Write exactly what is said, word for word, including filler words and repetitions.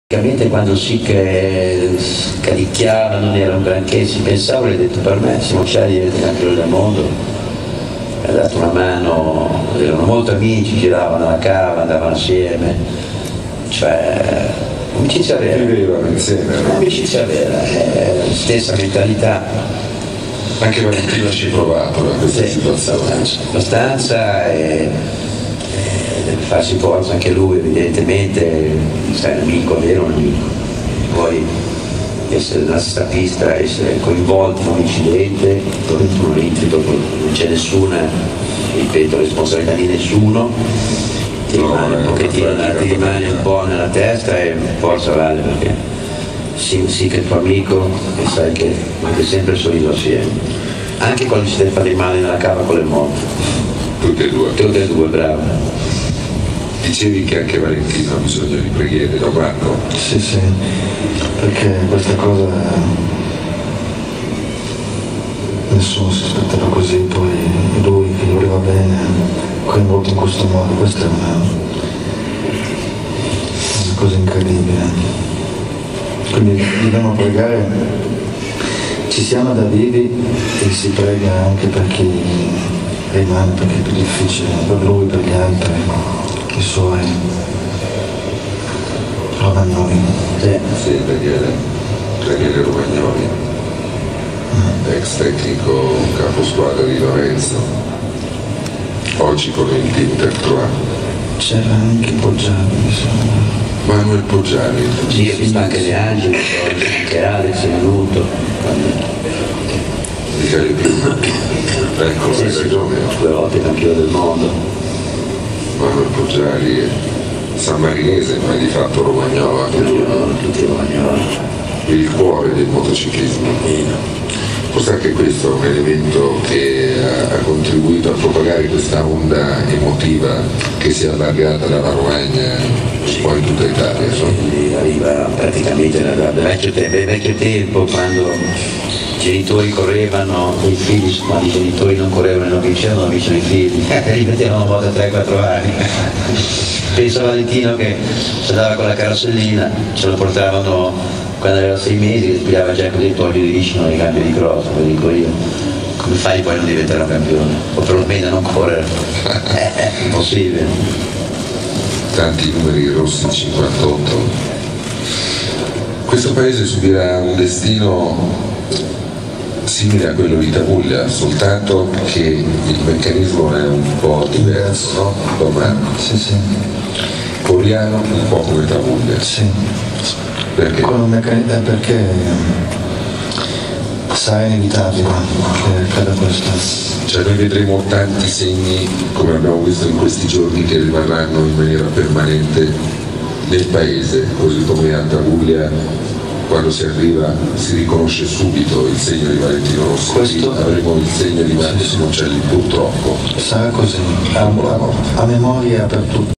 Praticamente quando si cadicchiava non era un granché, si pensava, l'hai detto per me, siamo Ciali diventa campione del mondo, mi ha dato una mano, erano molto amici, giravano alla cava, andavano assieme, cioè amicizia vera. Vivevano insieme, no? Amicizia vera, eh, stessa mentalità. Anche Valentino ci ha provato da questa sì, situazione. Abbastanza e, e farsi forza anche lui, evidentemente, sai, un amico, vero un amico. Poi essere nella stessa pista, essere coinvolti in un incidente dove tu non entri, dopo non c'è nessuna, ripeto, responsabilità di nessuno, ti no, rimane un pochettino, ti rimane un po' nella testa e forza vale perché sì, sì che è il tuo amico e sai che avete sempre sorriso assieme, anche quando ci deve fare male nella cava con le moto. Tutte e due. Tutte e due, bravo. Dicevi che anche Valentino ha bisogno di preghiere, da Marco? Sì, sì, perché questa cosa nessuno si aspettava così, poi lui che voleva bene, coinvolto in questo modo, questa è una, una cosa incredibile. Quindi dobbiamo pregare, ci siamo da vivi e si prega anche per chi rimane, perché è più difficile per lui, per gli altri, i suoi Romagnoli. Sì, sì, Daniele, Daniele Romagnoli, mm. ex tecnico capo squadra di Lorenzo, oggi con il team Tertroa. C'era anche Poggiali, insomma. Manuel Poggiali. sì, ho visto anche De Angeli, anche Alex è venuto. Michele prima. Ecco, sì, hai sì, ragione. Due volte campione del mondo. Manuel Poggiali e San Marinese, ma di fatto Romagnolo. Tutti Romagnoli. Il cuore del motociclismo. Forse anche questo è un elemento che ha contribuito a propagare questa onda emotiva che si è allargata dalla Romagna un po' in tutta Italia. No? Arriva praticamente dal vecchio, te- vecchio tempo, quando i genitori correvano, i figli, quando i genitori non correvano e non vincevano, vincono i figli, rimettevano una volta tre quattro anni. Penso a Valentino che si andava con la carrozzellina, ce lo portavano quando aveva sei mesi, che spiegava già così, togli i riscino nei campi di cross, lo dico io. Come fai poi a non diventare un campione? O perlomeno a non correre? È impossibile. Tanti numeri rossi, cinquantotto. Questo paese subirà un destino simile a quello di Tavuglia, soltanto che il meccanismo è un po' diverso, no? Don Marco? Sì, sì. Coriano un po' come Tavuglia. Sì. Perché? Meccan- perché sarà inevitabile che accada questo. Cioè noi vedremo tanti segni, come abbiamo visto in questi giorni, che rimarranno in maniera permanente nel paese, così come a Tavuglia quando si arriva si riconosce subito il segno di Valentino Rossi. Questo... avremo il segno di Marco Simoncelli, purtroppo. Sarà così, a, a, a memoria per tutti.